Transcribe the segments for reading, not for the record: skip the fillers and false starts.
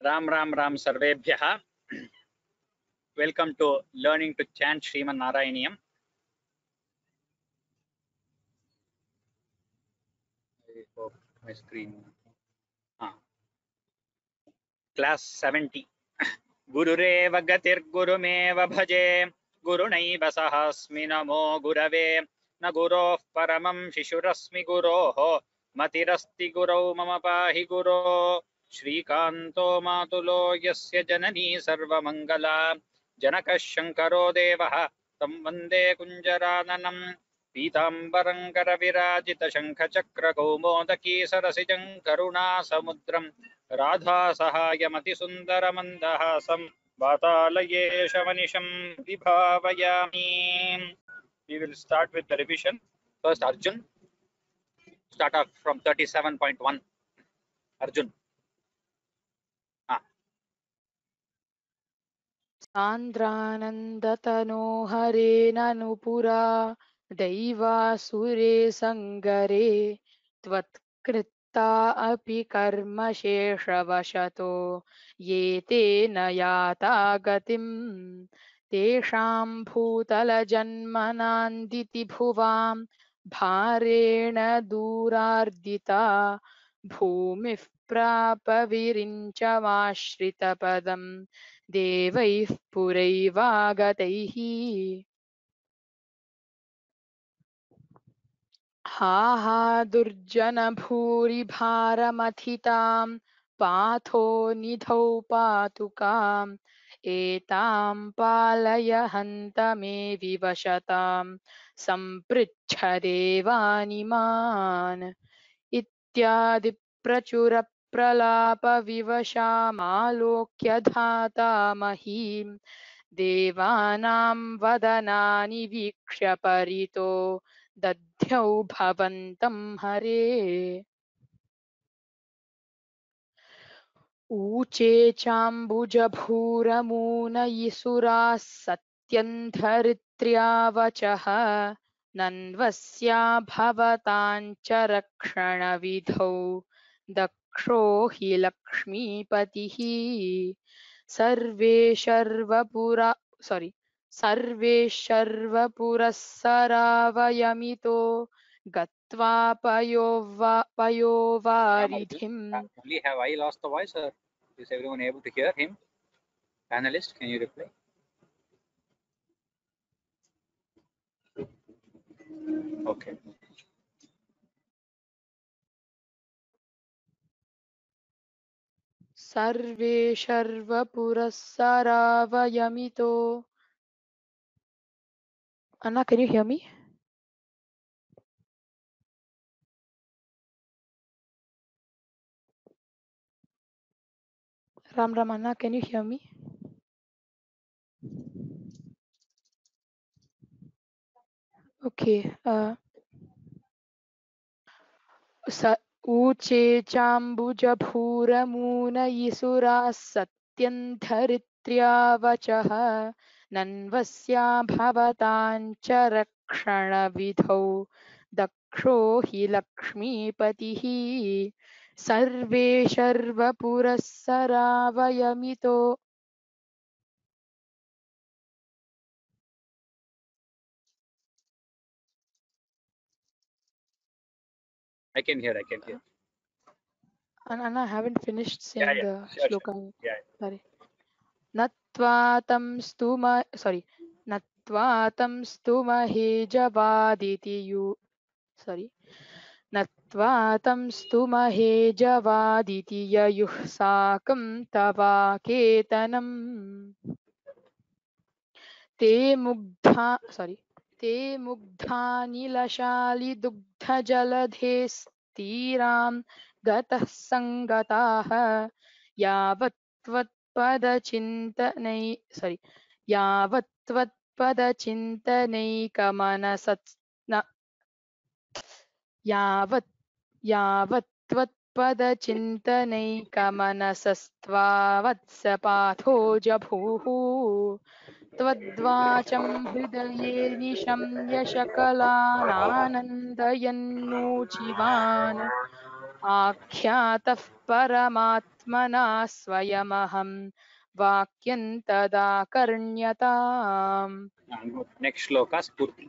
राम राम राम सर्वेभ्यः. Welcome to learning to chant Sriman Narayaniyam. I hope my screen. Class 70. Gurureva gatir gurumeva bhaje gurunaiva sahasmi namo gurave na guroh paramam shishurasmi guroho matirasti gurau mama pahi guro Shrikanto matulo yasya janani sarvamangala janaka shankaro devah tam vande kunjarananam पीताम्बरं करविराजित शङ्खचक्र कौमोदकी सरसिजं करुणासमुद्रं Radha सहायमति सुन्दरमन्दहासं वातालयेश मनिषं विभावयामि. We will start with the revision. First Arjun. Start off from 37.1. Arjun. सान्द्रानन्दतनो हरेणनुपुरा दैवासुरे सङ्गरे त्वत्कृता अपि कर्मशेषवशतो ये तेन याता गतिम् तेषां भूतलजन्मनान्दिति भुवां भारेण दूरार्दिता भूमिः प्राप विरिञ्चमाश्रितपदम् देवैः पुरैवागतैः हा हा दुर्जनभूरिभारमथितां पाथो निधौ पातुकाम् एतां पालय हन्त मे विवशतां सम्पृच्छ देवानिमान् इत्यादि प्रचुरप्रलापविवशामालोक्य धाता महीम् देवानां वदनानि वीक्ष्य परितो दध्यौ भवन्तं हरे ऊचे चाम्बुजभूरमूनयिसुराः सत्यन्धरित्र्यावचः नन्वस्या भवताञ्च रक्षणविधौ दक्षो हि लक्ष्मीपतिः सर्वे शर्वपुरःसरावयमितो गत्वा पयोवारिधिम्. Only have I lost the voice, or is everyone able to hear him? Panelist, can you reply? Okay. सर्वे शर्वपुरःसरावयमितो. Anna, can you hear me? Ram Anna, can you hear me? Okay. ऊचे चाम्बुजभूरमूनयिसुराः सत्यन्धरित्र्यावचः नन्वस्या भवताञ्च रक्षणविधौ दक्षो हि लक्ष्मीपतिः सर्वे शर्वपुरःसरावयमितो. I can hear. Anna, I haven't finished saying the shloka. Yeah. Sorry. Natvatam stuma javaditi yu. Sorry. Natvatam stuma javaditi yayuh sakam tava ketanam. Te mugdha nilashali dugdha jaladhes tiram gatah sangataha यावत्त्वत्पदचिन्तनैकमनसस्त्वावत्सपाथो जभूः त्वद्वाचं हृदये निशम्य शकलानानन्दयन्नूचिवान् आख्यातः परमात्मना स्वयमहं वाक्यं तदाकर्ण्यताम्। Next shloka, Spurti.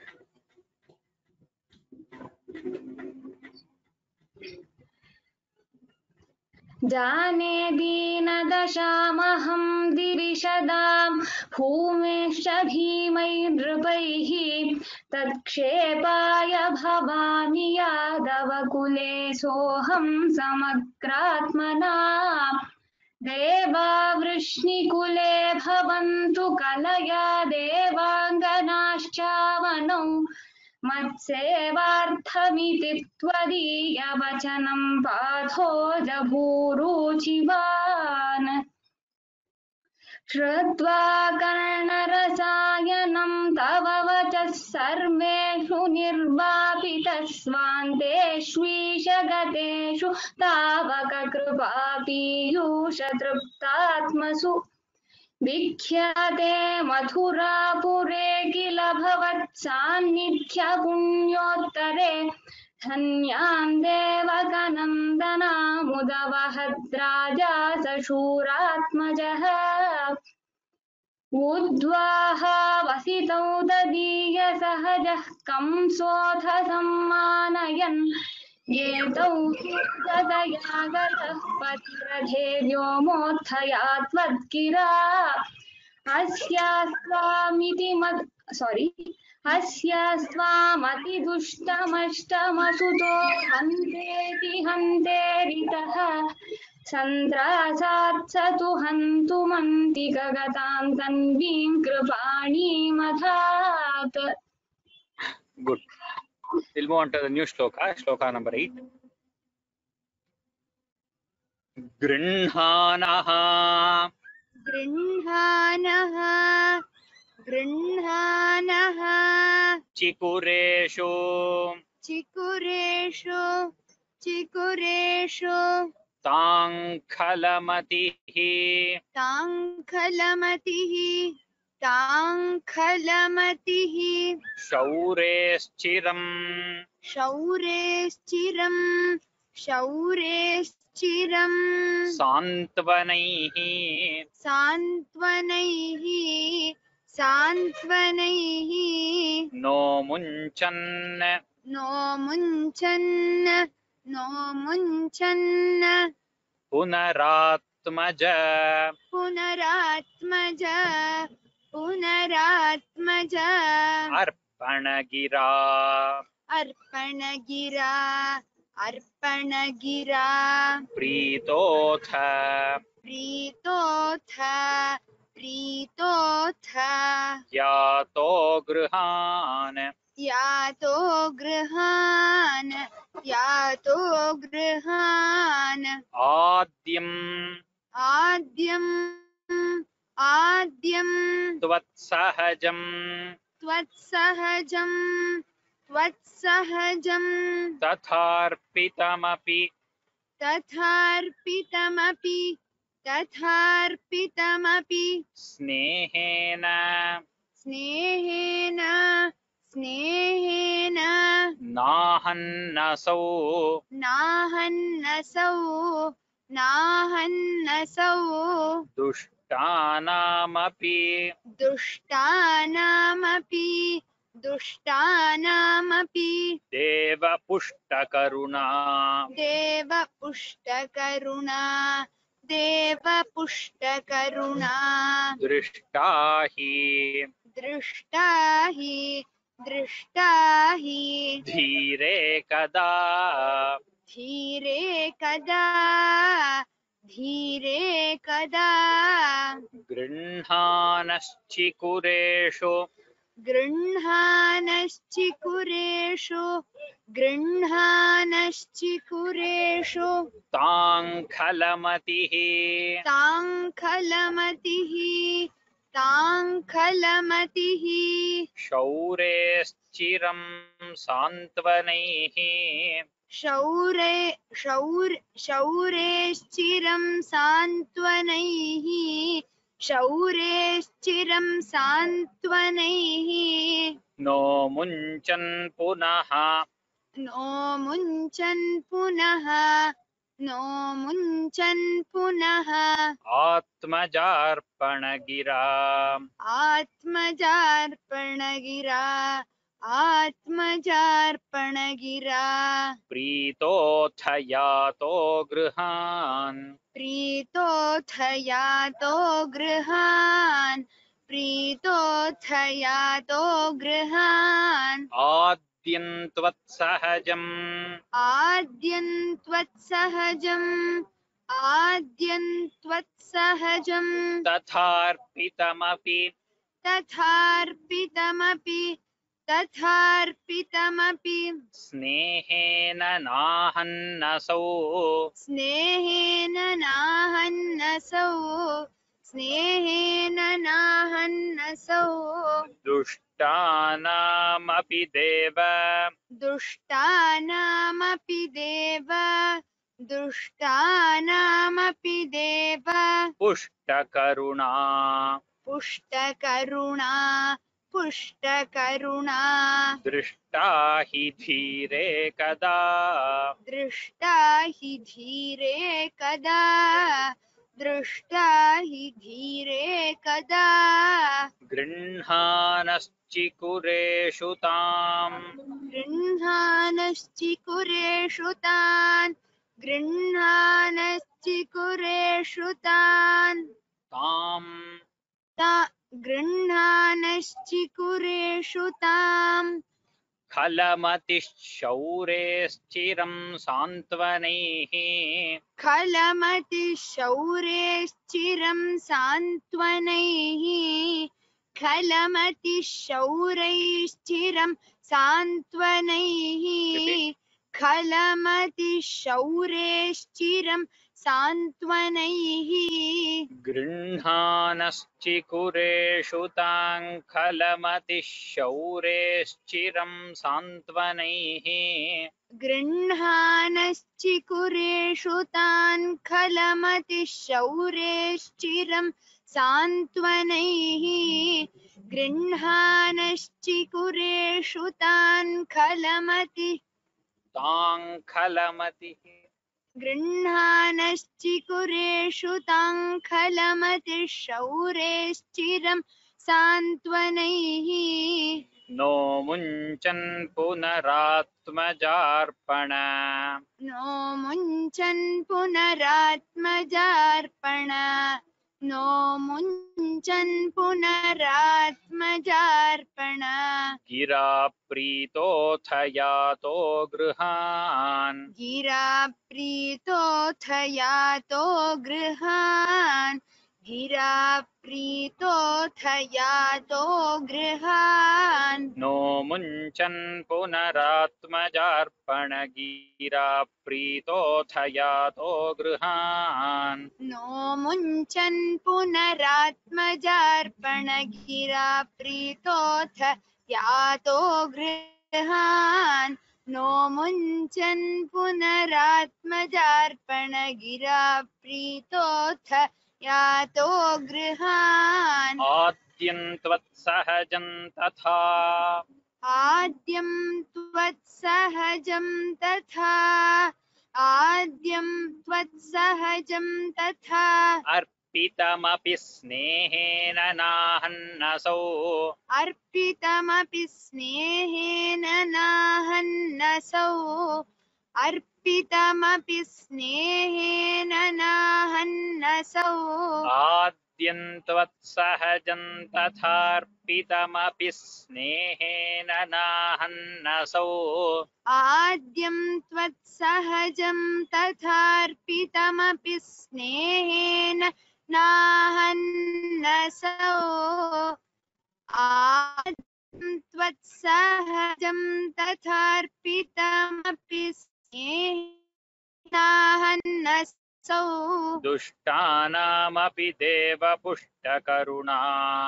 जाने दीनदशामहं दिविशदां भूमेश्च भीमैर्नृपैः तत्क्षेपाय भवानि यादवकुले सोऽहं समग्रात्मना देवा वृष्णिकुले भवन्तु कलया देवाङ्गनाश्चावनौ मत्सेवार्थमिति त्वदीयवचनं पाथो जभूरुचिवान् श्रुत्वा कर्णरसायनं तव वचः सर्वेषु निर्वापितस्वान्तेष्वीशगतेषु तावककृपापीयूषतृप्तात्मसु विख्याते मथुरापुरे किल भवत्सान्निध्यपुण्योत्तरे धन्यां देवकनन्दनामुदवहद्राजा सशूरात्मजः उद्वाह वसितौ ददीयसहजः कंसोऽथ सम्मानयन् एतौ सुहृदयागतः पतिरथे व्योमोत्थयात्वद्गिरा अस्यास्त्वामतिदुष्टमष्टमसुतो हन्तेति हन्तेरितः सन्त्रासात् स तु हन्तुमन्तिकगतां तन्वीं कृपाणीमधात्. Good. We'll move on to the new shloka, shloka number 8. Grinhanaha. गृह्णानः गृह्णानः Chikureshu. चिकुरेषु चिकुरेषु Tankhalamatihi. ताङ्खलमतिः ताङ्खलमतिः Shaureschiram. शौरेश्चिरं शौरेश्चिरं Santvanaihi. सान्त्वनैः सान्त्वनैः No munchan. No मुञ्चन् no मुञ्चन् Punaratmaja. पुनरात्मज पुनरात्मज Arpanagira. अर्पणगिरा अर्पणगिरा Pritotha. प्रीतोऽथ प्रीतोऽथ Yato गृहान्. यातो गृहान् यातो गृहान् आद्यं आद्यम् आद्यम् त्वत्सहजं त्वत्सहजम् त्वत्सहजम् तथार्पितमपि तथार्पितमपि तथार्पितमपि स्नेहेन स्नेहेन स्नेहेन नाहन्नसौ नाहन्नसौ नाहन्नसौ दुष्टानामपि दुष्टानामपि दुष्टानामपि देवपुष्टकरुणा देवपुष्टकरुणा देवपुष्टकरुणा दृष्टा हि दृष्टा हि धीरे कदा धीरे कदा गृह्णानश्चिकुरेषु गृह्णानश्चिकुरेषु ताङ्खलमतिः ताङ्खलमतिः शौरेश्चिरं सान्त्वनैः शौरेश्चिरं सान्त्वनैः शौरेश्चिरं सान्त्वनैः नो मुञ्चन् पुनः नो मुञ्चन् पुनः नो मुञ्चन् पुनः आत्मजार्पणगिरा आत्मजार्पणगिरा आत्मजार्पणगिरा प्रीतोऽथ यातो गृहान् प्रीतोऽथ यातो गृहान् प्रीतोऽथ यातो गृहान् आद्यं त्वत्सहजम् आद्यं त्वत्सहजम् आद्यं त्वत्सहजम् तथार्पितमपि तथार्पितमपि स्नेहेन नाहन्नसौ स्नेहेन नाहन्नसौ स्नेहेन नाहन्नसौ दुष्टानामपि देव दुष्टानामपि देव दुष्टानामपि देव पुष्टकरुणा पुष्टकरुणा पुष्टकरुणा दृष्टा हि धीरे कदा दृष्टा हि धीरे कदा दृष्टा हि धीरे कदा गृह्णानश्चिकुरेषु ताम् गृह्णानश्चिकुरेषु तान् गृह्णानश्चिकुरेषु तान् ताम् गृह्णानश्चिकुरेषु ताम् खलमतिशौरेश्चिरं सान्त्वनैः खलमतिशौरेश्चिरं सान्त्वनैः खलमतिशौरैश्चिरं सान्त्वनैः खलमतिशौरेश्चिरं सान्त्वनैः गृह्णानश्चिकुरेषु तां खलमतिशौरेश्चिरं सान्त्वनैः गृह्णानश्चिकुरेषु तान् खलमतिशौरेश्चिरं सान्त्वनैः गृह्णानश्चिकुरेषु तान् गृह्णानश्चिकुरेषु तां खलमतिशौरेश्चिरं सान्त्वनैः नो मुञ्चन् पुनरात्मजार्पण नो मुञ्चन् पुनरात्मजार्पण नो मुञ्चन् पुनरात्मजार्पण गिरा प्रीतोऽथ यातो गृहान् गिरा प्रीतोऽथ यातो गृहान् गिरा प्रीतोऽथ यातो गृहान् नो मुञ्चन् पुनरात्मजार्पण गिरा प्रीतोऽथ यातो गृहान् नो मुञ्चन् पुनरात्मजार्पण गिरा प्रीतोऽथ यातो गृहान् नो मुञ्चन् पुनरात्मजार्पण गिरा प्रीतोऽथ यातो गृहान् आद्यं त्वत्सहजं तथा आद्यं त्वत्सहजं तथा आद्यं त्वत्सहजं तथा अर्पितमपि स्नेहेन नाहन्नसौ अर्पितमपि स्नेहेन नाहन्नसौ अर्पितमपि स्नेहेन नाहन्नसौ आद्यं त्वत्सहजं तथार्पितमपि स्नेहेन नाहन्नसौ आद्यं त्वत्सहजं तथार्पितमपि स्नेहेन नाहन्नसौ आद्यं त्वत्सहजं तथार्पितमपि स्नेहेन नाहन्नसौ दुष्टानामपि देव पुष्टकरुणा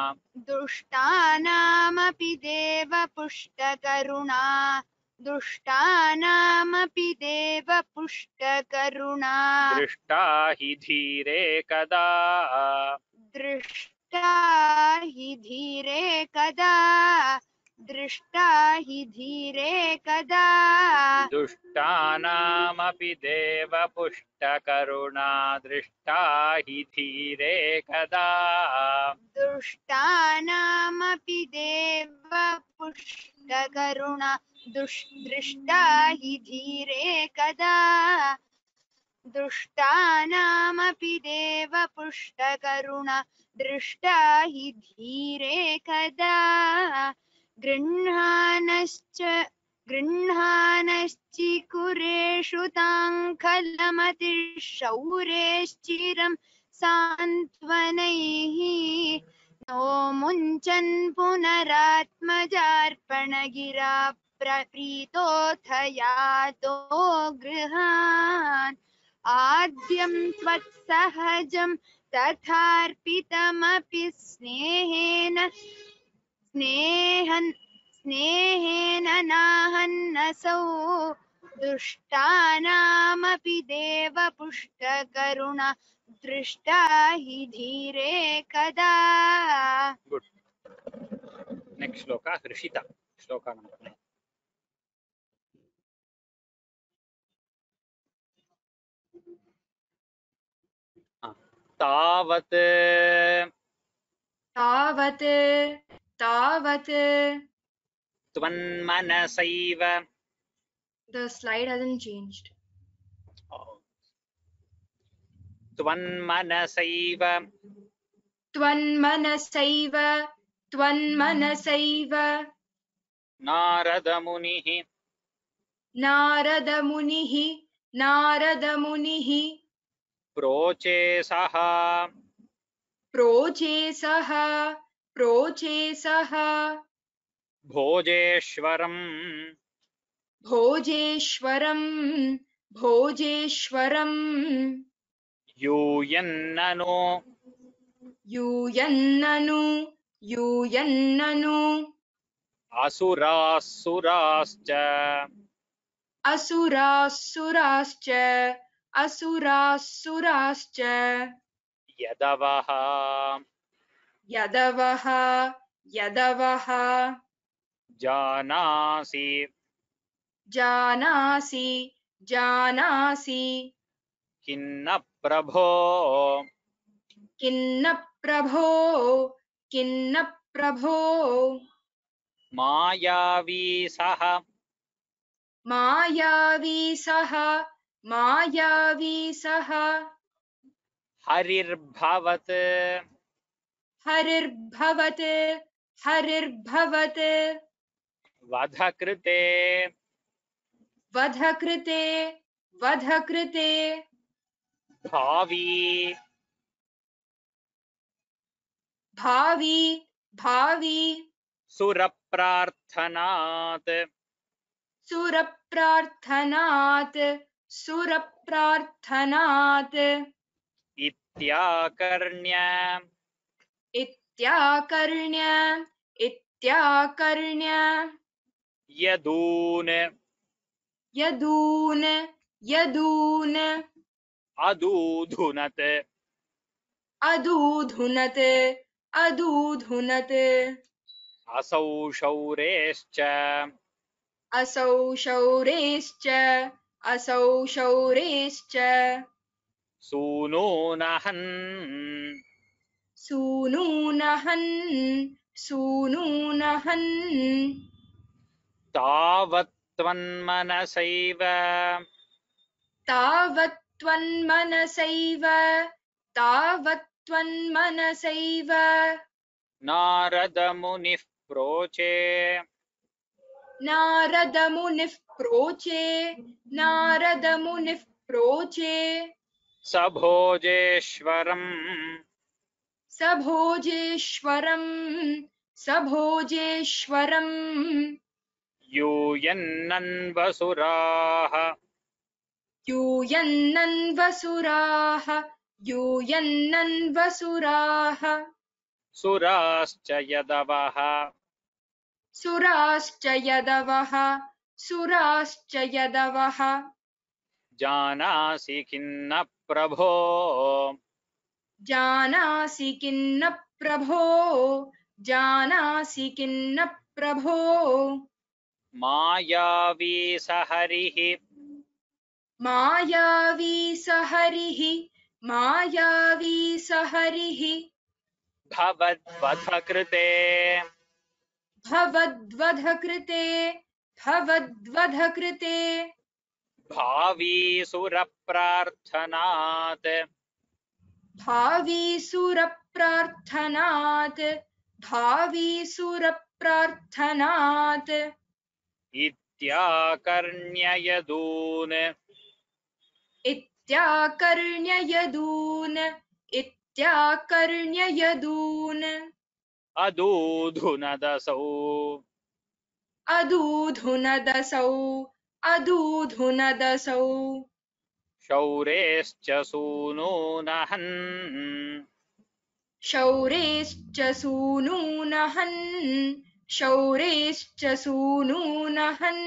दुष्टानामपि देव पुष्टकरुणा दुष्टानामपि देव पुष्टकरुणा दृष्टा हि धीरे कदा दृष्टा हि धीरे कदा दृष्टा हि धीरे कदा दुष्टानामपि देवपुष्टकरुणा दृष्टा हि धीरे कदा दुष्टानामपि देवपुष्टकरुणा दृष्टा हि धीरे कदा दुष्टानामपि देवपुष्टकरुणा दृष्टा हि धीरे कदा गृह्णानश्चिकुरेषु ताङ्खलमतिशौरेश्चिरं सान्त्वनैः नो मुञ्चन् पुनरात्मजार्पणगिरा प्रीतोऽथ यातो गृहान् आद्यं त्वत्सहजं तथार्पितमपि स्नेहेन नाहन्नसौ दुष्टानामपि देवपुष्टकरुणा दृष्टा हि धीरे कदा. Good. Next shloka, Hrishita. Shloka number 9. तावत् तावत् तावत् त्वन्मनसैव the slide hasn't changed. त्वन्मनसैव त्वन्मनसैव त्वन्मनसैव नारदमुनिः नारदमुनिः नारदमुनिः प्रोचे सः प्रोचे सः भोजेश्वरम् भोजेश्वरम् यूयन्ननु असुरासुराश्च यदवः जानासि किन्न प्रभो मायावी सः हरिर्भवत् वधकृते भावी सुरप्रार्थनात् इत्याकर्ण्य यदून् अदूधुनत् असौ शौरेश्च सूनूनहन् तावत्त्वन्मनसैव नारदमुनिः प्रोचे सभोजेश्वरम् यूयन्नन्वसुराः सुराश्च यदवः जानासि किन्न प्रभो प्रभो मायावी सहरिः मायावी सहरिः मायावी सहरिः भवद्वधकृते भवद्वधकृते भवद्वधकृते भावीसुरप्रार्थनात् भावीसुरप्रार्थनात् भावीसुरप्रार्थनात् इत्याकर्ण्ययदून् इत्याकर्ण्ययदून् इत्याकर्ण्ययदून् अदूधुनदसौ अदूधुनदसौ अदूधुनदसौ शौरेश्च सूनूनहन् शौरेश्च सूनूनहन् शौरेश्च सूनूनहन्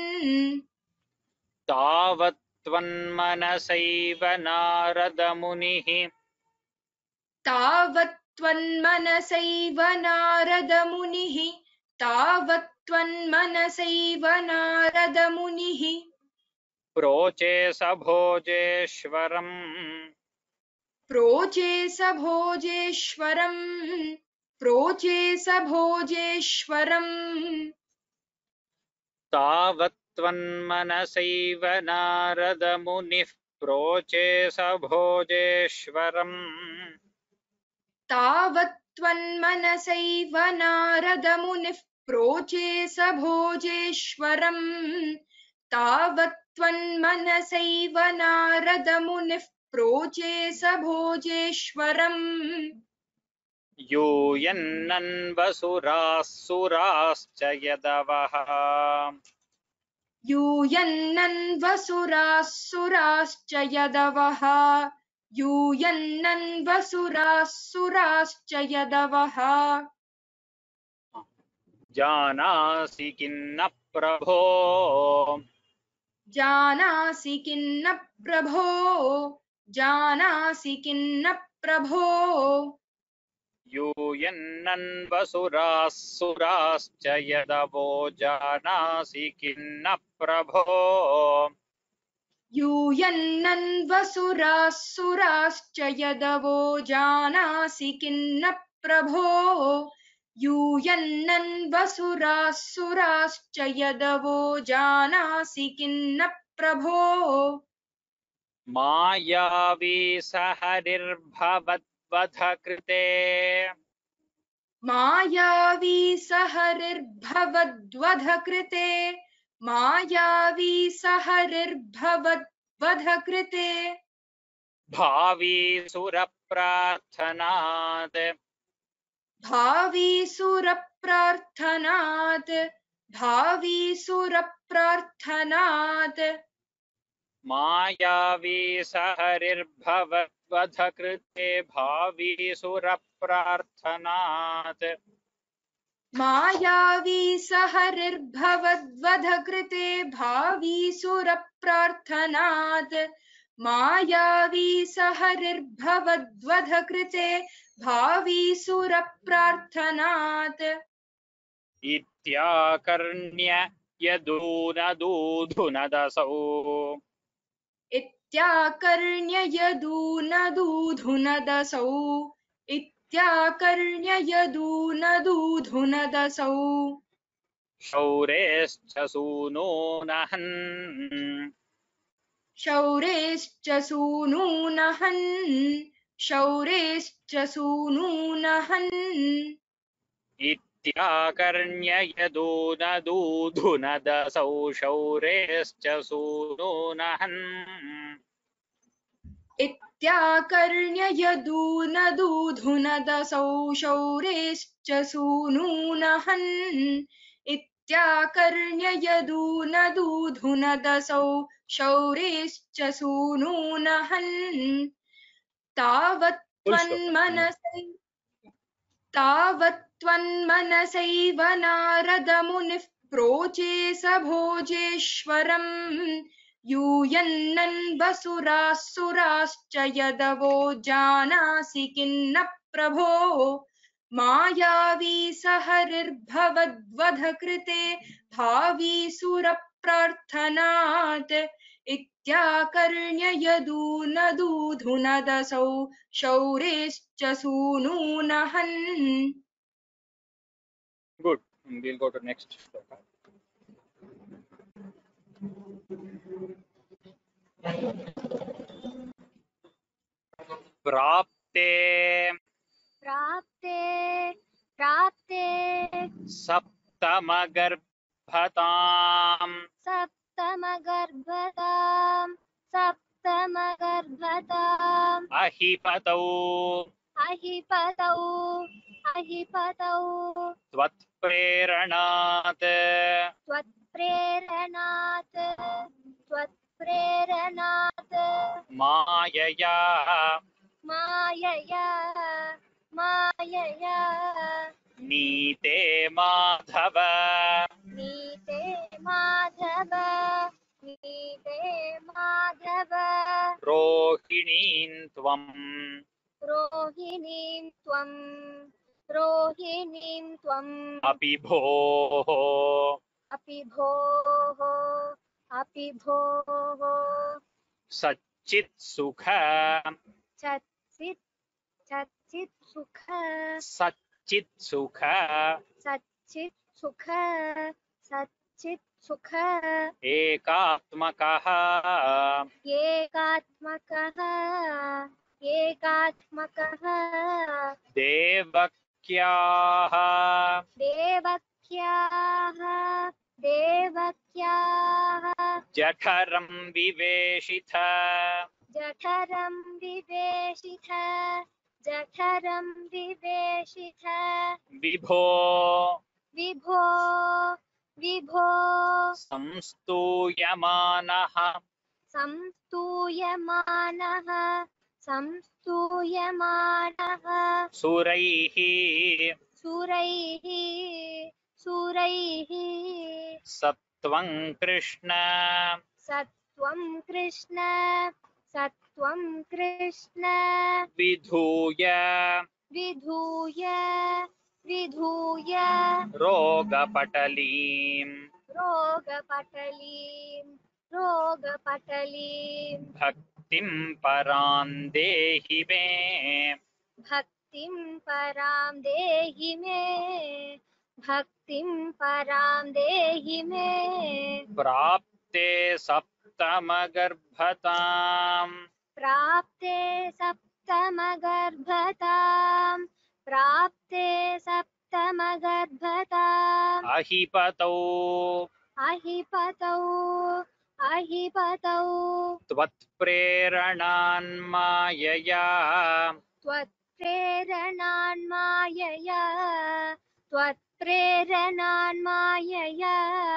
तावत्त्वन्मनसैव नारदमुनिः तावत्त्वन्मनसैव नारदमुनिः तावत्त्वन्मनसैव नारदमुनिः प्रोचे स भोजेश्वरम् प्रोचे स भोजेश्वरम् प्रोचे स भोजेश्वरम् तावत्त्वन्मनसैव नारदमुनिः प्रोचे स भोजेश्वरम् तावत्त्वन्मनसैव नारदमुनिः प्रोचे स भोजेश्वरम् तावत्त्वन्मनसैव नारदमुनिः प्रोचे स भोजेश्वरम् यूयन्नन्वसुराः सुराश्च यदवः यूयन्नन्वसुराः सुराश्च यदवः यूयन्नन्वसुराः सुराश्च यदवः जानासि किन्न प्रभो जानासि किन्न प्रभो जानासि किन्न प्रभो यूयन्नन्वसुराः सुराश्च यदवो जानासि किन्न प्रभो यूयन्नन्वसुराः सुराश्च यदवो जानासि किन्न प्रभो यूयन्नन्वसुराः सुराश्च यदवो जानासि किन्न प्रभो मायावी सहरिर्भवद्वधकृते मायावी सहरिर्भवद्वधकृते मायावी सहरिर्भवद्वधकृते भावीसुरप्रार्थनात् भावीसुरप्रार्थनात् भावीसुरप्रार्थनात् मायावी सहरिर्भवद्वधकृते भावीसुरप्रार्थनात् मायावी सहरिर्भवद्वधकृते भावीसुरप्रार्थनात् मायावी सहरिर्भवद्वधकृते भावीसुरप्रार्थनात् इत्याकर्ण्य यदूनदूधुनदसौ इत्याकर्ण्ययदूनदूधुनदसौ इत्याकर्ण्ययदूनदूधुनदसौ शौरेश्च सूनूनहन् शौरेश्च सूनूनहन् शौरेश्च सूनूनहन् इत्याकर्ण्य यदूनदूधुनदसौ शौरेश्च सूनूनहन् इत्याकर्ण्ययदूनदूधुनदसौ शौरेश्च सूनूनहन् इत्याकर्ण्ययदूनदूधुनदसौ शौरेश्च सूनूनहन् तावत्त्वन्मनसैव नारदमुनिः प्रोचे स भोजेश्वरम् मायावी सहरिर्भवद्वधकृते भावी सुरप्रार्थनात् इत्याकर्ण्य यदूनदूधुनदसौ शौरेश्च सूनूनहन्. Good. We'll go to next shloka. प्राप्ते प्राप्ते प्राप्ते सप्तमगर्भताम् सप्तमगर्भताम् सप्तमगर्भताम् अहिपतौ अहिपतौ अहिपतौ त्वत्प्रेरणात् त्वत्प्रेरणात् त्वत्प्रेरणात् मायया मायया मायया नीते माधव नीते माधव नीते माधव रोहिणीं त्वम् रोहिणीं त्वं रोहिणीं त्वम् अपि भोः अपि भोः अपि भोः सच्चित् सुख चच्चित् चच्चित् सुख सच्चित् सुख सच्चित् सुख सच्चित् सुख एकात्मकः एकात्मकः एकात्मकः देवक्याः देवक्याः देवक्याः जठरं विवेशिथ जठरं विवेशिथ जठरं विवेशिथ विभो विभो विभो संस्तूयमानः संस्तूयमानः संस्तूयमानः सुरैः सुरैः सुरैः सत्वं कृष्ण सत्वं कृष्ण सत्वं कृष्ण विधूय विधूय विधूय रोगपटलीं रोगपटलीं रोगपटलीं भक्तिं परां देहि मे भक्तिं परां देहि मे भक्तिं परां देहि मे प्राप्ते सप्तमगर्भताम् प्राप्ते सप्तमगर्भताम् प्राप्ते सप्तमगर्भताम् अहिपतौ अहिपतौ अहिपतौ त्वत्प्रेरणान्मायया त्वत्प्रेरणान्मायया त्वत्प्रेरणान्मायया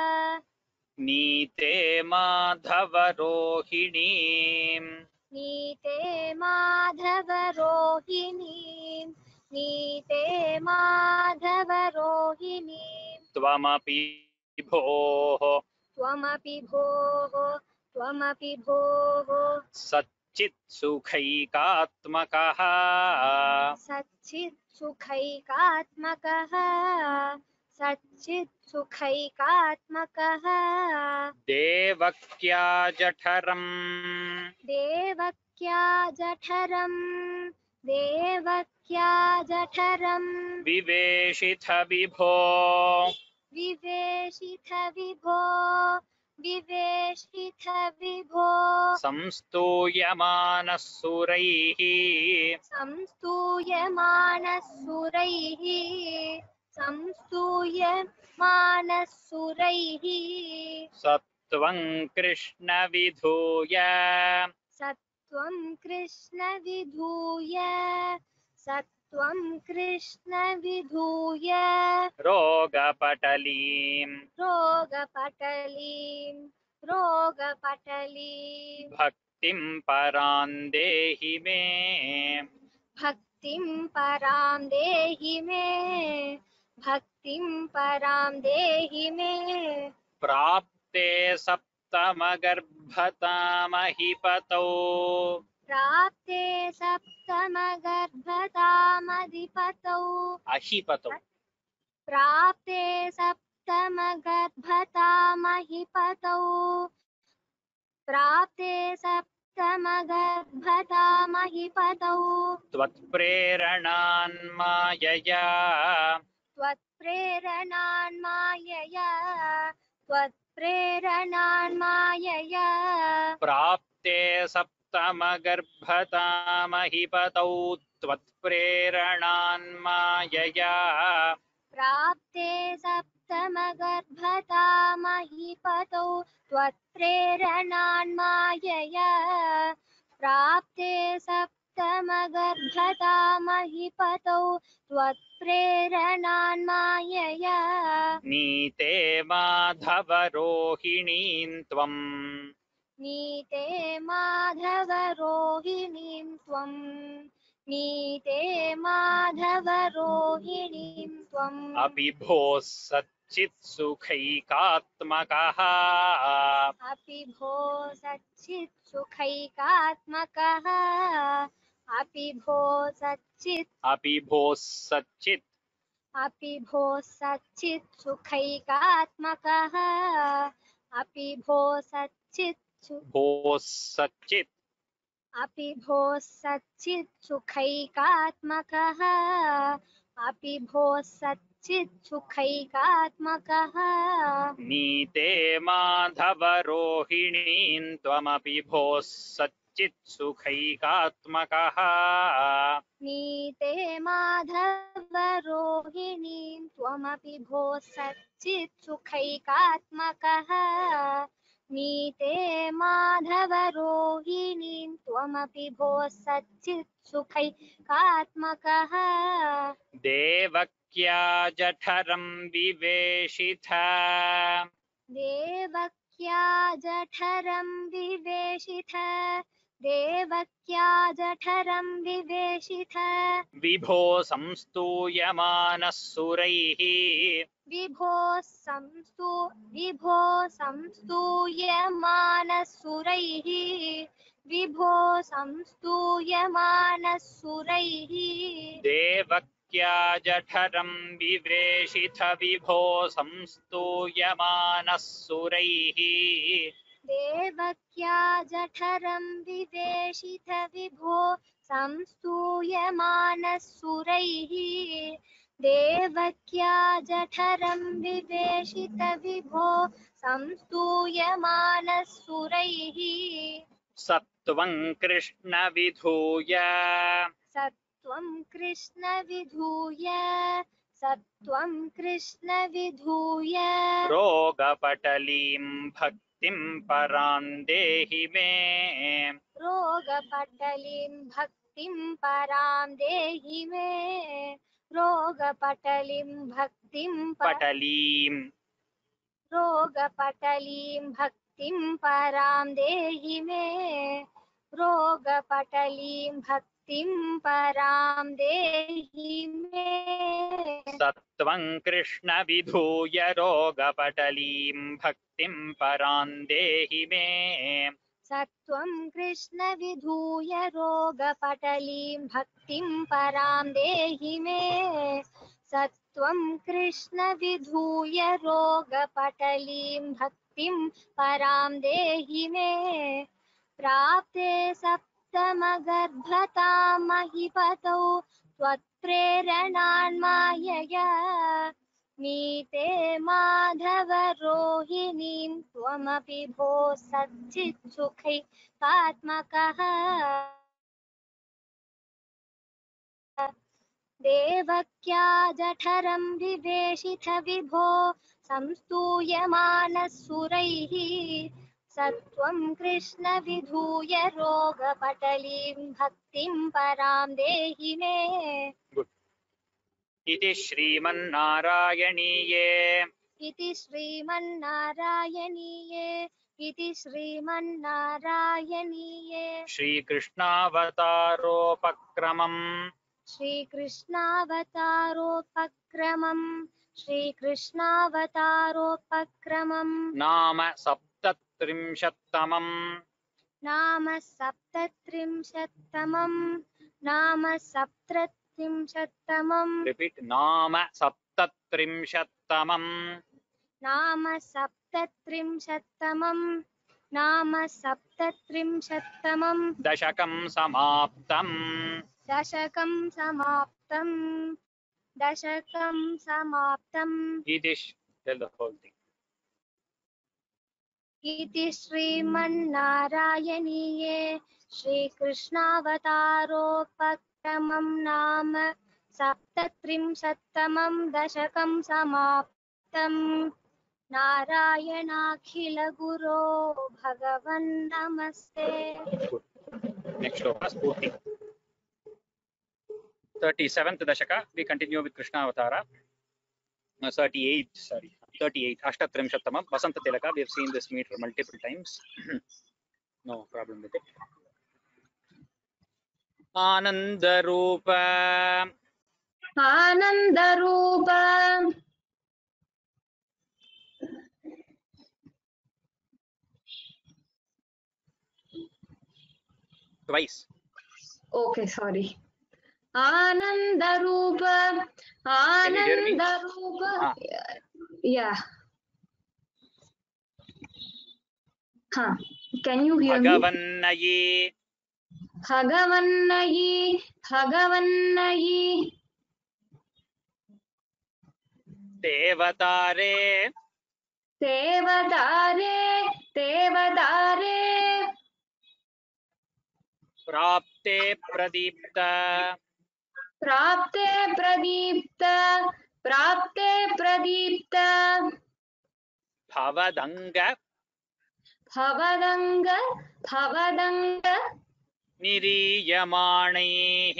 नीते माधव रोहिणीम् नीते माधव रोहिणीं नीते माधव रोहिणीं त्वमपि भोः त्वमपि भोः त्वमपि भोः सच्चित् सुखैकात्मकः सच्चित् सुखैकात्मकः सच्चित् सुखैकात्मकः देवक्या जठरम् देवक्या जठरं देवक्या जठरं विवेशिथ विभो विवेशिथ विभो विवेशिथ विभो संस्तूयमानः सुरैः संस्तूयमानः सुरैः संस्तूयमानः सुरैः सत्वं कृष्ण विधूय सत्वं कृष्ण विधूय सत्वं कृष्ण विधूय रोगपटलीं रोगपटलीं रोगपटलीं भक्तिं परां देहि मे भक्तिं परां देहि मे भक्तिं परां देहि मे प्राप्ते सप्तमगर्भतामहिपतौ प्राप्ते सप्तमगर्भतामधिपतौ अहिपतौ प्राप्ते सप्तमगर्भतामहिपतौ प्राप्ते सप्तमगर्भतामहिपतौ त्वत्प्रेरणान्मायया त्वत्प्रेरणान्मायया प्राप्ते सप्तमगर्भतामहिपतौ त्वत्प्रेरणान्मायया प्राप्ते सप्तमगर्भतामहिपतौ त्वत्प्रेरणान्मायया प्राप्ते सप्तमगर्भतामहिपतौ त्वत्प्रेरणान्मायया नीते माधवरोहिणीं त्वम् नीते माधवरोहिणीं त्वम् नीते माधवरोहिणीं त्वम् अपि भोः सच्चित्सुखैकात्मकः अपि भो सच्चित्सुखैकात्मकः अपि भो सच्चित् अपि भोः सच्चित् अपि भो सच्चित्सुखैकात्मकः अपि भो सच्चित्सु भोः सच्चित् अपि भो सच्चित्सुखैकात्मकः अपि भो सच्चित्सुखैकात्मकः नीते माधवरोहिणीं त्वमपि भोः सच्चित्सुखैकात्मकः नीते माधवरोहिणीं त्वमपि भो सच्चित्सुखैकात्मकः नीते माधवरोहिणीं त्वमपि भो सच्चित्सुखैकात्मकः देवक्या जठरं विवेशिथ देवक्या जठरं विवेशिथ देवक्या जठरं विवेशिथ विभो संस्तूयमानः सुरैः विभो संस्तूयमानः सुरैः विभो संस्तूयमानः सुरैः देवक्या जठरं विवेशिथ विभो संस्तूयमानः सुरैः देवक्या जठरं विवेशिथ विभो संस्तूयमानः सुरैः देवक्या जठरं विवेशित विभो संस्तूयमानः सुरैः सत्वं कृष्ण विधूय सत्वं कृष्ण विधूय सत्वं कृष्ण विधूय रोगपटलीं भक्तिं परां देहि मे रोगपटलीं भक्तिं परां देहि मे रोगपटलीं भक्तिं पटलीं रोगपटलीं भक्तिं परां देहि मे रोगपटलीं भक्तिं परां देहि मे सत्वं कृष्ण विधूय रोगपटलीं भक्तिं परां देहि मे सत्वं कृष्ण विधूय रोगपटलीं भक्तिं परां देहि मे सत्वं कृष्ण विधूय रोगपटलीं भक्तिं परां देहि मे प्राप्ते सप्तमगर्भतामहिपतौ त्वत्प्रेरणान्मायया नीते माधवरोहिणीं त्वमपि भो सच्चित्सुखैकात्मकः देवक्या जठरं विवेशिथ विभो संस्तूयमानः सुरैः सत्वं कृष्ण विधूय रोगपटलीं भक्तिं परां देहि मे इति श्रीमन्नारायणीये इति श्रीमन्नारायणीये इति श्रीमन्नारायणीये श्रीकृष्णावतारोपक्रमम् श्रीकृष्णावतारोपक्रमम् नाम 37तमम् नाम सप्तत्रिंशत्तमम् नाम सप्तत्रिंशत्तमम् Repeat. नाम सप्तत्रिंशत्तमम् नाम सप्तत्रिंशत्तमम् नाम सप्तत्रिंशत्तमम् दशकं समाप्तम् दशकं समाप्तम् दशकं समाप्तम् इति tell the whole thing. इति श्रीमन्नारायणीये श्रीकृष्णावतारोपक्रमं नाम सप्तत्रिंशत्तमं दशकं समाप्तम् नारायणाखिलगुरो भगवन् नमस्ते। Next shloka Spurti. 37th dashaka. We continue with Krishna Avatara. 38 Ashtatrimshattamam Vasanta Tilaka. We have seen this meter multiple times. No problem with it. Ananda Rupa आनन्दरूप twice. Okay, sorry. आनन्दरूप Can you hear me? आनन्दरूप Yeah. Huh. Can you hear me? Bhagavannayi भगवन्नयि भगवन्नयि Devatare देवदारे देवदारे Prapte Pradipta प्राप्ते प्रदीप्त प्राप्ते प्रदीप्त Bhavadanga भवदङ्ग भवदङ्ग Niriyamanehi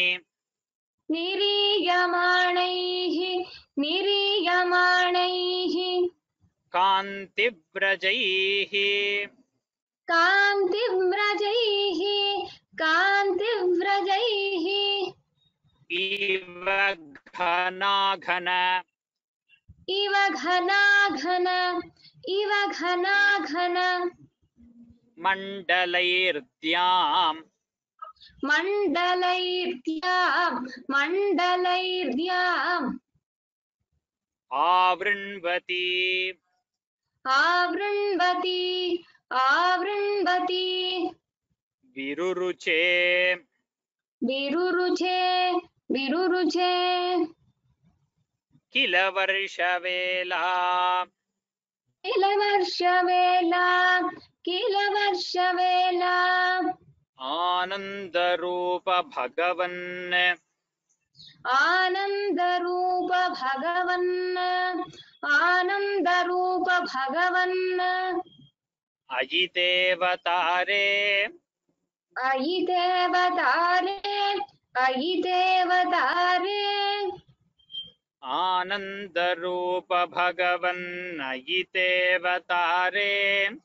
निरीयमाणैः निरीयमाणैः Kantivrajaihi कान्तिव्रजैः कान्तिव्रजैः Iva Ghanaghana इव घनाघन इव घनाघन Mandalairdhyam मण्डलैर्द्याम् मण्डलैर्द्याम् Avrinvati आवृण्वती आवृण्वती Viruruche विरुरुचे विरुरुचे Kilavarshavela किल वर्षवेला किल वर्षवेला Anandarupa Bhagavan आनन्दरूप भगवन् आनन्दरूप भगवन् Ajitevatare अयि देवतारे अयि देवतारे Anandarupa Bhagavan Ajitevatare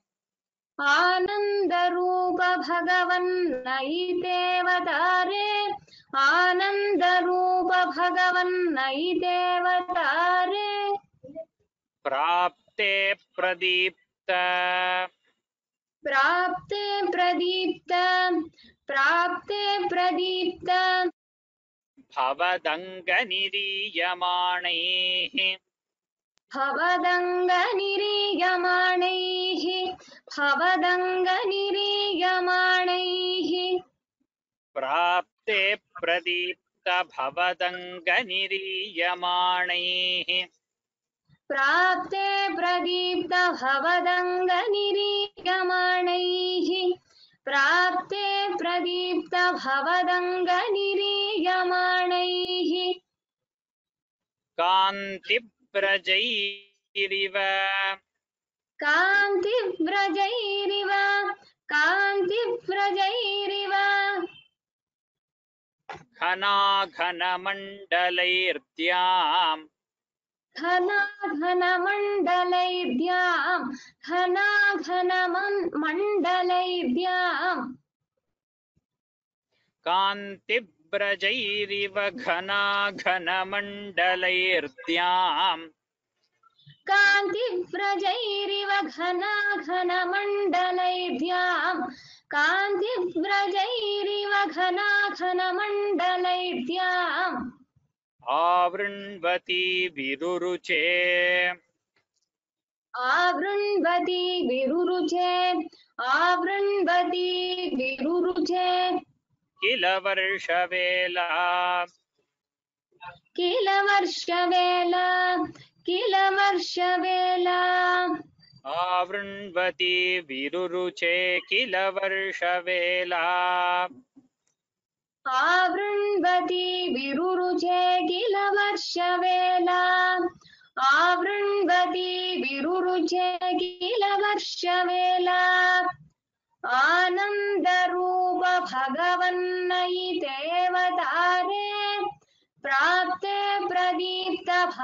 आनन्दरूप भगवन् अयि देवतारे आनन्दरूप भगवन् अयि देवतारे Prapte Pradipta प्राप्ते प्रदीप्त प्राप्ते प्रदीप्त Bhavadanga Niriyamanehi भवदङ्ग निरीयमाणैः भवदङ्ग निरीयमाणैः Prapte Pradipta Bhavadanga Niriyamanehi प्राप्ते प्रदीप्त भवदङ्ग निरीयमाणैः प्राप्ते प्रदीप्त भवदङ्ग निरीयमाणैः Kantivrajaiरिव कान्तिव्रजैरिव कान्तिव्रजैरिव Ghanaghanamandalayirdyam घनाघनमण्डलैर्द्याम् घनाघनमण्डलैर्द्याम् Kantivrajaiरिव Ghanaghanamandalayirdyam कान्तिव्रजैरिव घनाघनमण्डलैर्भ्याम् कान्तिव्रजैरिव घनाघनमण्डलैर्भ्याम् आवृण्वती विरुरुचे आवृण्वती विरुरुचे किल वर्षवेला किल वर्षवेला आवृण्वती विरुरुचे किल वर्षवेला आवृण्वती विरुरुचे किल वर्षवेला आवृण्वती विरुरुचे किल वर्षवेला आनन्दरूप भगवन्नयितेवतारे प्राप्ते प्रदीप्त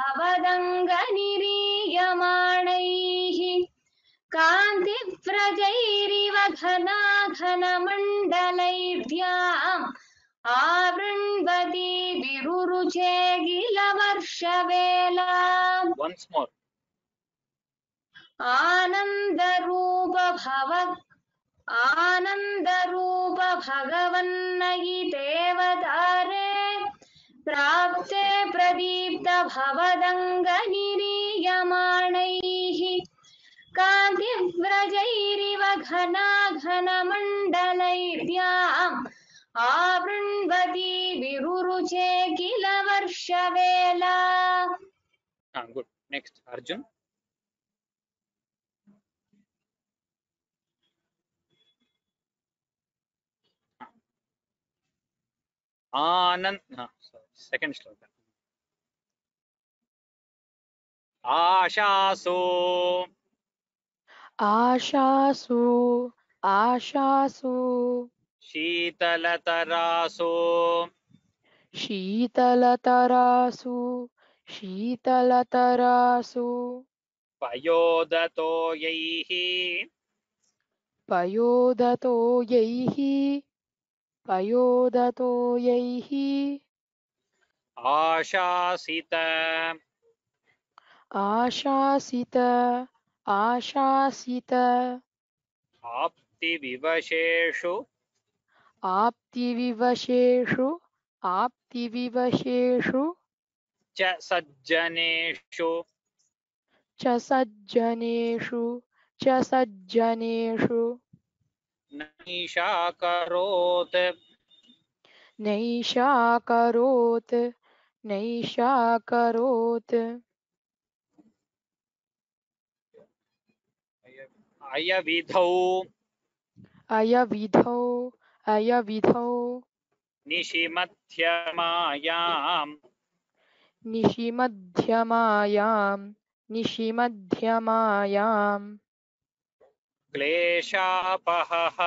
भवदङ्गनिरीयमाणैः कान्तिव्रजैरिव घनाघनमण्डलैर्भ्याम् आवृण्वती विरुरुचे किल वर्षवेला once more आनन्दरूप भगवन्नयितेवतारे प्राप्ते प्रदीप्त भवदङ्गनिरीयमाणैः कान्तिव्रजैरिव घनाघनमण्डलैर्भ्याम् आवृण्वती विरुरुचे किल वर्षवेला good. Next, Arjun. Second sloka. आशासो शीतलतरासो पयोदतोयैः आशासित आप्तिविवशेषु च सज्जनेषु नैषाकरोत् अयविधौ निशिमध्यमायां क्लेशापहः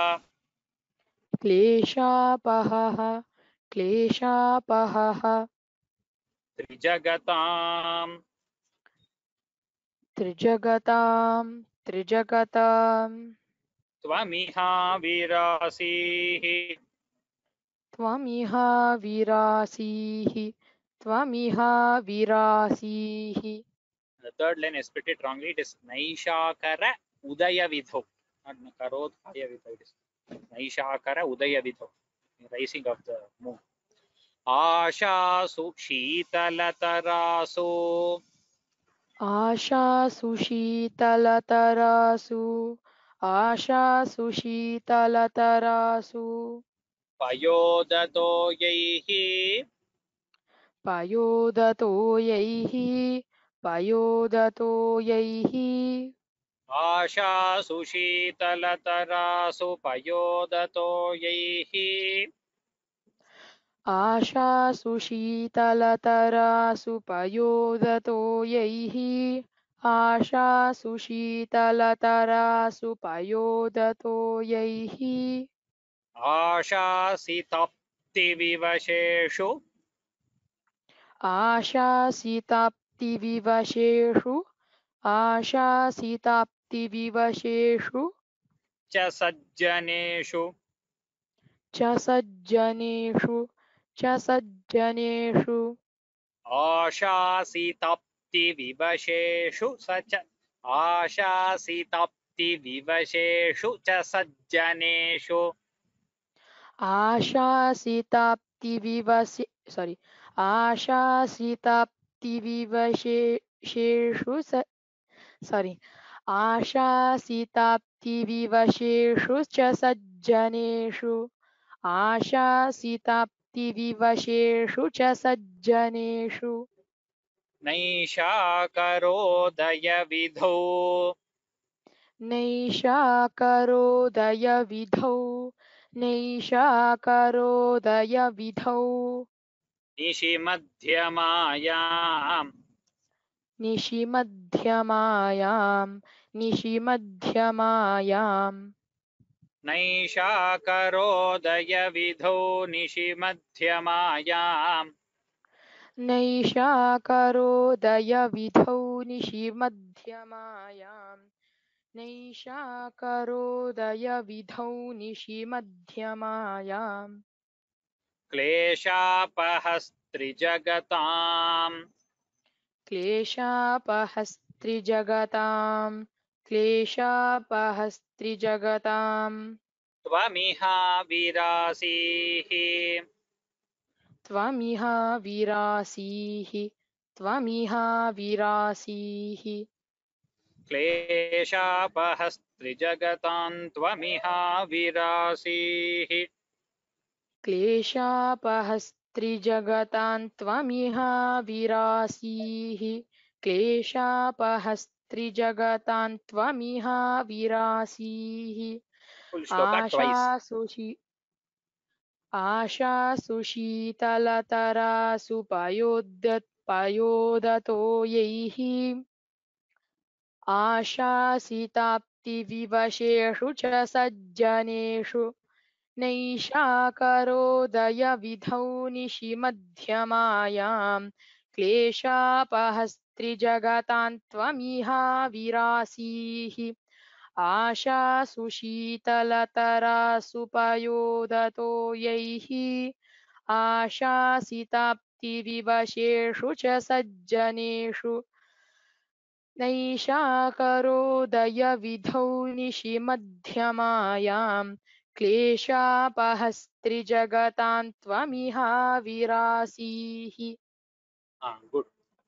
त्रिजगतां त्वमिहा विरासीः The third line is split it wrongly. It is Naishakara Udayavidho. Not Karot Ayavidho. It is Naishakara Udayavidho. Rising of the moon. Ashasu Shitalatarasu Payodatoyaihi Ashasu Shitalatarasu Payodatoyaihi Ashasitaptivivasheshu cha sajjaneshu ashasitaptivivasheshu आशासिताप्तिविवशेषु आशासिताप्तिविवशेषु च सज्जनेषु आशासिताप्तिविवशेषु च सज्जनेषु आशासिताप्तिविवशेषु च सज्जनेषु नैषाकरोदयविधौ नैषाकरोदयविधौ नैषाकरोदयविधौ निशिमध्यमायाम् निशिमध्यमायाम् नैषाकरोदयविधौ निशिमध्यमायाम् नैषाकरोदयविधौ निशिमध्यमायाम् नैषाकरोदयविधौ निशिमध्यमायाम् क्लेशापहस्त्रिजगताम् क्लेशापहस्त्रिजगताम् त्वमिहा विरासीः त्वमिह विरासीः क्लेशापहस्त्रिजगताम् त्वमिहा विरासीः क्लेशापहस्त्रिजगतां त्वमिह विरासीः क्लेशापहस्त्रिजगतां त्वमिह विरासीः Full shloka twice. आशासितालतरासुपयोदतो यैः आशासिताप्तिविवशेषु च सज्जनेषु नैषाकरोदयविधौ निशिमध्यमायाम् क्लेशापहस्त्रिजगतां त्वमिह विरासीः आशासुशीतलतरासुपयोदतो यैः आशासिताप्तिविवशेषु च सज्जनेषु नैषाकरोदयविधौ निशिमध्यमायाम् क्लेशापहस्त्रिजगतां त्वमिह विरासीः Good.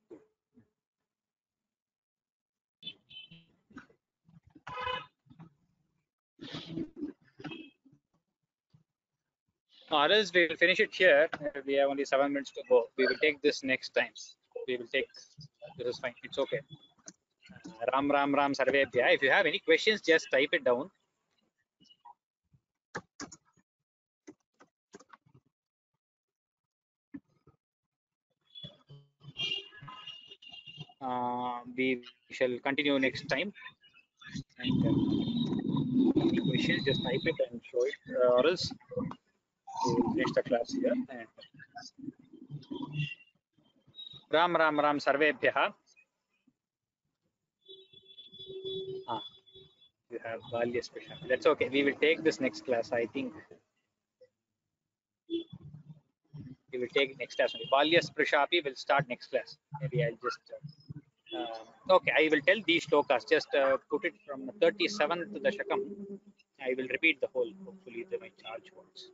Or else we will finish it here. We have only 7 minutes to go. We will take this next time. We will take. This is fine. It's okay. Ram Ram Ram Sarvebhya. If you have any questions, just type it down. We shall continue next time. And any questions, just type it and show it. Or else we will finish the class here. And Ram Ram Ram Sarvebhya. You have Balya Special. That's okay. We will take this next class. I think we will take next class. Balya Sprishapi will start next class. Maybe I'll just. Okay, I will tell these shlokas. Just put it from 37th Dashakam. I will repeat the whole. Hopefully, they might charge once.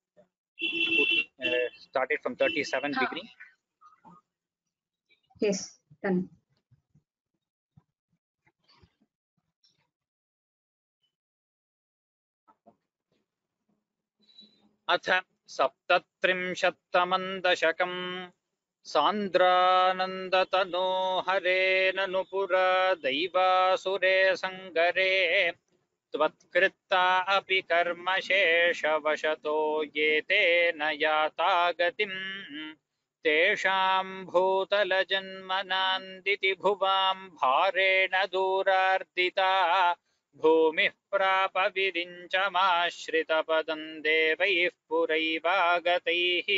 Started from 37 beginning. Yes, done. अथ सप्तत्रिंशत्तमं दशकम् सान्द्रानन्दतनो हरेण नुपुरा दैवासुरे सङ्गरे त्वत्कृता अपि कर्मशेषवशतो ये तेन याता गतिम् तेषां भूतलजन्मनान्दिति भुवां भारेण दूरार्दिता भूमिः प्राप विरिञ्चमाश्रितपदं देवैः पुरैवागतैः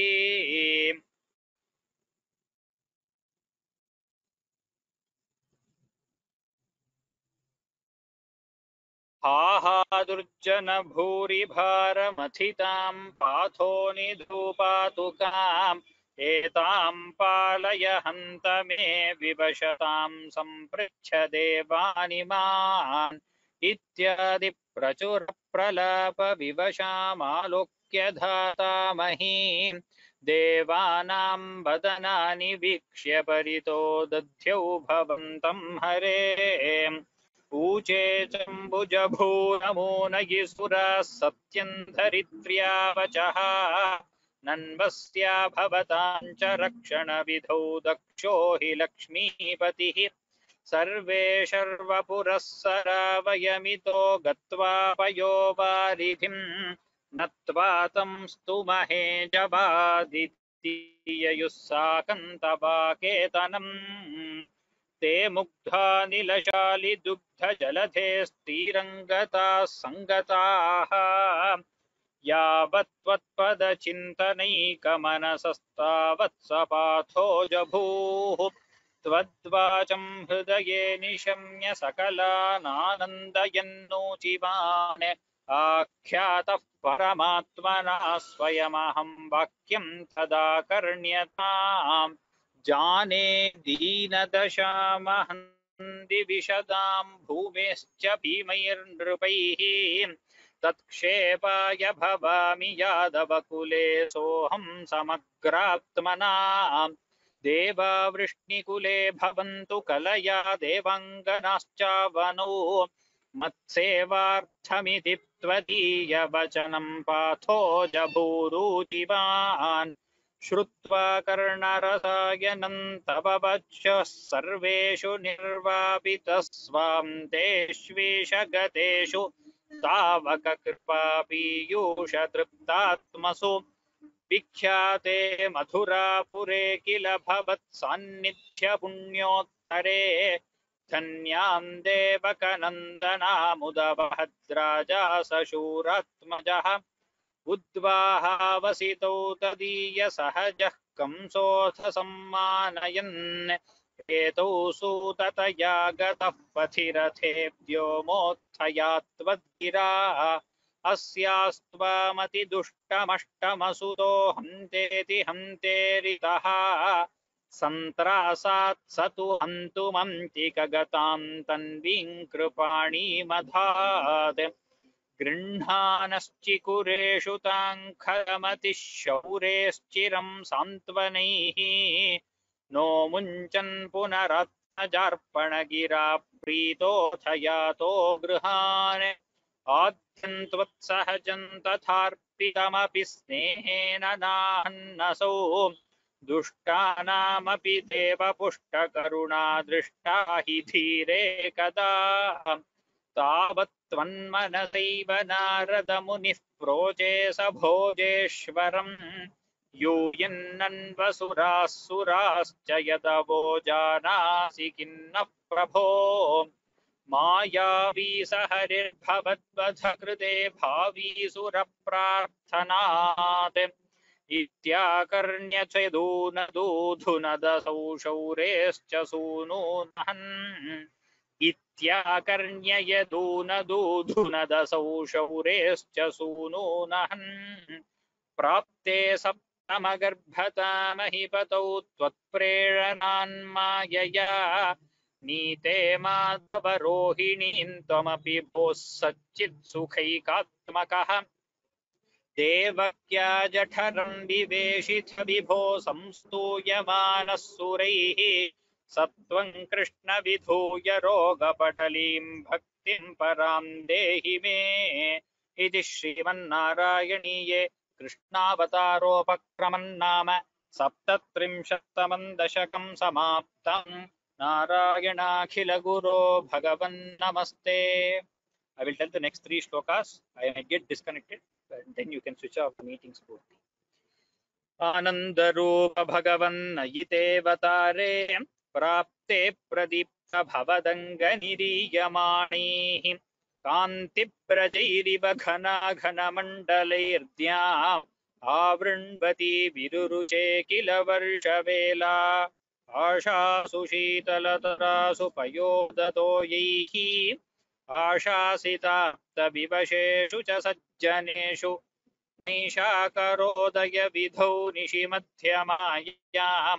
हाहादुर्जन भूरिभारमथितां पाथो निधूपातुकां एतां पालय हन्त मे विवशतां सम्पृच्छ देवानिमान् इत्यादि प्रचुर प्रलाप विवशामालोक्य धातामहीं देवानां वदनानि वीक्ष्य परितो दध्यौ भवन्तं हरे ऊचे चम्बुजभूनमूनयिसुराः सत्यं धरित्र्या वचः नन्वस्या भवतां च रक्षणविधौ दक्षो हि लक्ष्मीपतिः सर्वे शर्वपुरःसरा वयमितो गत्वा पयोवारिधिं नत्वा तं स्तुमहे जवादित्ययुः साकन्तवाकेतनम् ते मुग्धा निलशालिदुग्धजलधे स्थिरङ्गताः सङ्गताः यावत्त्वत्पदचिन्तनैकमनसस्तावत् सपाथो जभूः त्वद्वाचं हृदये निशम्य सकलानानन्दयन्नोचिवान् आख्यातः परमात्मना स्वयमहं वाक्यं तदा कर्ण्यताम् जाने दीनदशामहं दिविशदां भूमेश्च भीमैर्नृपैः तत्क्षेपाय भवामि यादवकुले सोऽहं समग्रात्मना देवावृष्णिकुले भवन्तु कलया देवाङ्गनाश्चावनौ मत्सेवार्थमिति त्वदीयवचनं पाथो जभूरुचिवान् श्रुत्वा कर्णरसायनं तव वचः सर्वेषु निर्वापितस्वां तेष्वेषगतेषु तावक कृपापीयूष तृप्तात्मसु विख्याते मधुरापुरे किल भवत्सान्निध्य पुण्योत्तरे धन्यां देवकनन्दनामुदवहद्राजा सशूरात्मजः उद्वाहावसितौ तदीय सहजः कंसोऽथ सम्मानयन् हेतौ सूततया गतः पथिरथेऽव्योमोत्थया त्वद्गिरा अस्यास्त्वामतिदुष्टमष्टमसुतो हन्तेति हन्तेरितः सन्त्रासात् स तु हन्तुमन्तिकगतां तन्वीं कृपाणीमधात् गृह्णानश्चिकुरेषु ताङ्खलमतिः शौरेश्चिरं सान्त्वनैः नो मुञ्चन् पुनरात्मजार्पणगिरा प्रीतोऽथ यातो गृहान् आद्यं त्वत्सहजं तथार्पितमपि स्नेहेन नाहन्नसौ दुष्टानामपि देवपुष्टकरुणा दृष्टा हि धीरे कदा तावत् त्वन्मनसैव नारदमुनिः प्रोचे स भोजेश्वरम् यूयन्नन्वसुराः सुराश्च यदवो जानासि किन्नः प्रभो मायावी स हरिर्भवद्वधकृते भावी सुरप्रार्थनात् इत्याकर्ण्य चेदूनदूधुनदसौ शौरेश्च सूनूनहन् इत्याकर्ण्य यदूनदूधुनदसौ शौरेश्च सूनूनहन् प्राप्ते सप्तमगर्भतामहिपतौ त्वत्प्रेरणान्मायया नीते माधवरोहिणीं त्वमपि भोः सच्चित्सुखैकात्मकः देवक्या जठरं विवेशिथ विभो संस्तूयमानः सुरैः सत्वं कृष्ण विधूय रोगपटलीं भक्तिं परां देहि मे इति श्रीमन्नारायणीये कृष्णावतारोपक्रमं नाम 37तमं दशकं समाप्तम् नारायणाखिलगुरो भगवन् नमस्ते. I will tell the next 3 shlokas. I may get disconnected, but then you can switch off the meeting spurti. आनन्दरूप भगवन्नयितेऽवतारे प्राप्ते प्रदीप्त भवदङ्गनिरीयमाणैः कान्तिप्रजैरिव घनाघनमण्डलैर्द्याम् आवृण्वती विरुरुचे किल वर्षवेला आशासु शीतलतरासु पयोदतोयैः आशासिताप्तविवशेषु च सज्जनेषु नैषाकरोदयविधौ निशिमध्यमायां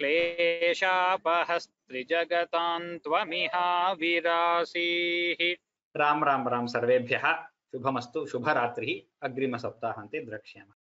क्लेशापहस्त्रिजगतां त्वमिहाविरासीः। राम राम राम सर्वेभ्यः शुभमस्तु, शुभरात्रिः। अग्रिमसप्ताहान्ते द्रक्ष्यामः।